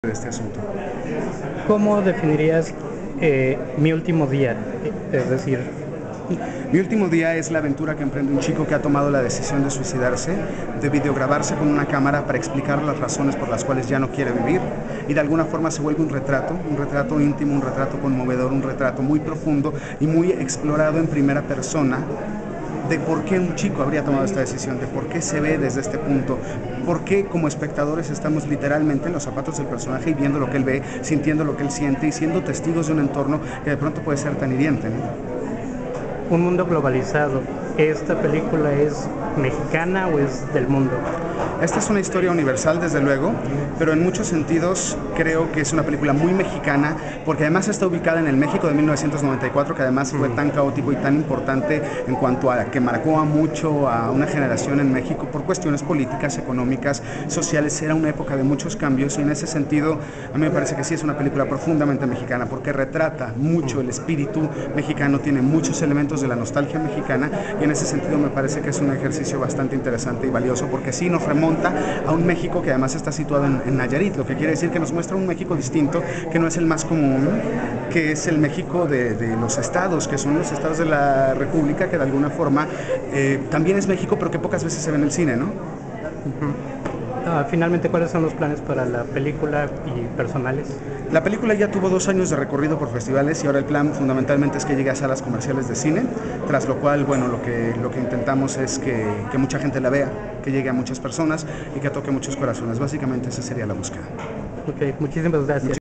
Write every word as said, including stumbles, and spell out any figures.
de este asunto. ¿Cómo definirías eh, Mi último día? Es decir, Mi último día es la aventura que emprende un chico que ha tomado la decisión de suicidarse, de videograbarse con una cámara para explicar las razones por las cuales ya no quiere vivir, y de alguna forma se vuelve un retrato, un retrato íntimo, un retrato conmovedor, un retrato muy profundo y muy explorado en primera persona de por qué un chico habría tomado esta decisión, de por qué se ve desde este punto, por qué como espectadores estamos literalmente en los zapatos del personaje y viendo lo que él ve, sintiendo lo que él siente y siendo testigos de un entorno que de pronto puede ser tan hiriente, ¿no? un mundo globalizado. ¿Esta película es mexicana o es del mundo? Esta es una historia universal, desde luego, pero en muchos sentidos creo que es una película muy mexicana, porque además está ubicada en el México de mil novecientos noventa y cuatro, que además fue tan caótico y tan importante en cuanto a que marcó a mucho a una generación en México por cuestiones políticas, económicas, sociales. Era una época de muchos cambios y en ese sentido a mí me parece que sí es una película profundamente mexicana, porque retrata mucho el espíritu mexicano, tiene muchos elementos de la nostalgia mexicana y en ese sentido me parece que es un ejercicio bastante interesante y valioso, porque sí nos remonta a un México que además está situado en, en Nayarit, lo que quiere decir que nos muestra un México distinto, que no es el más común, que es el México de, de los estados, que son los estados de la República, que de alguna forma eh, también es México, pero que pocas veces se ve en el cine, ¿no? Uh-huh. Ah, finalmente, ¿cuáles son los planes para la película y personales? La película ya tuvo dos años de recorrido por festivales y ahora el plan fundamentalmente es que llegue a salas comerciales de cine, tras lo cual, bueno, lo que, lo que intentamos es que, que mucha gente la vea, que llegue a muchas personas y que toque muchos corazones. Básicamente esa sería la búsqueda. Ok, muchísimas gracias.